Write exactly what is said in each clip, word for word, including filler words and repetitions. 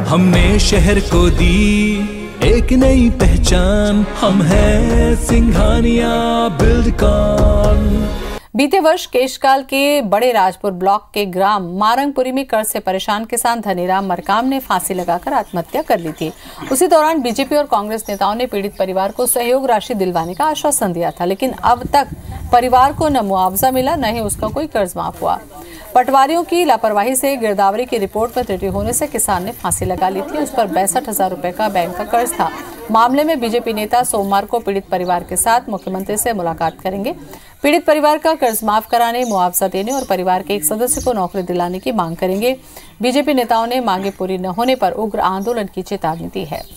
हमने शहर को दी एक नई पहचान, हम हैं सिंघानिया बिल्डकॉन। बीते वर्ष केशकाल के बड़े राजपुर ब्लॉक के ग्राम मारंगपुरी में कर्ज से परेशान किसान धनीराम मरकाम ने फांसी लगाकर आत्महत्या कर ली थी। उसी दौरान बीजेपी और कांग्रेस नेताओं ने पीड़ित परिवार को सहयोग राशि दिलवाने का आश्वासन दिया था, लेकिन अब तक परिवार को न मुआवजा मिला, न ही उसका कोई कर्ज माफ हुआ। पटवारियों की लापरवाही से गिरदावरी की रिपोर्ट में त्रुटि होने से किसान ने फांसी लगा ली थी। उस पर बैसठ हजार रुपए का बैंक का कर्ज था। मामले में बीजेपी नेता सोमवार को पीड़ित परिवार के साथ मुख्यमंत्री से मुलाकात करेंगे। पीड़ित परिवार का कर्ज माफ कराने, मुआवजा देने और परिवार के एक सदस्य को नौकरी दिलाने की मांग करेंगे। बीजेपी नेताओं ने मांगे पूरी न होने पर उग्र आंदोलन की चेतावनी दी है।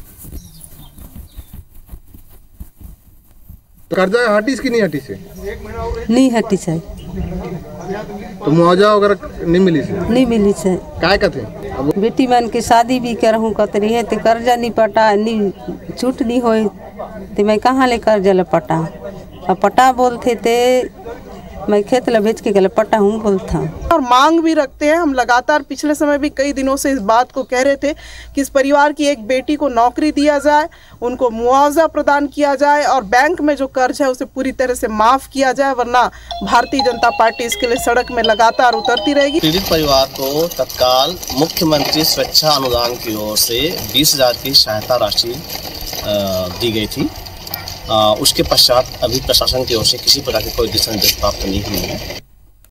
कर्जा हटी की नहीं हटी से नहीं हटी से तो मुआवजा वगैरह नहीं मिली से नहीं मिली से काय कहते अब बेटी मन की शादी भी करहूँ कतरी है तो कर्जा नहीं पटा, नहीं छूट नहीं होए तो मैं कहाँ ले कर्जा ले पटा। अब पटा बोलते थे मैं खेत ला भेज के गले पटा हूँ बोलता। और मांग भी रखते हैं। हम लगातार पिछले समय भी कई दिनों से इस बात को कह रहे थे कि इस परिवार की एक बेटी को नौकरी दिया जाए, उनको मुआवजा प्रदान किया जाए और बैंक में जो कर्ज है उसे पूरी तरह से माफ किया जाए, वरना भारतीय जनता पार्टी इसके लिए सड़क में लगातार उतरती रहेगी। पीड़ित परिवार को तत्काल मुख्यमंत्री स्वेच्छा अनुदान की ओर से बीस हजार की सहायता राशि दी गई थी। आ, उसके पश्चात अभी प्रशासन की ओर से किसी प्रकार की कोई दिशा निर्देश प्राप्त नहीं हुई है।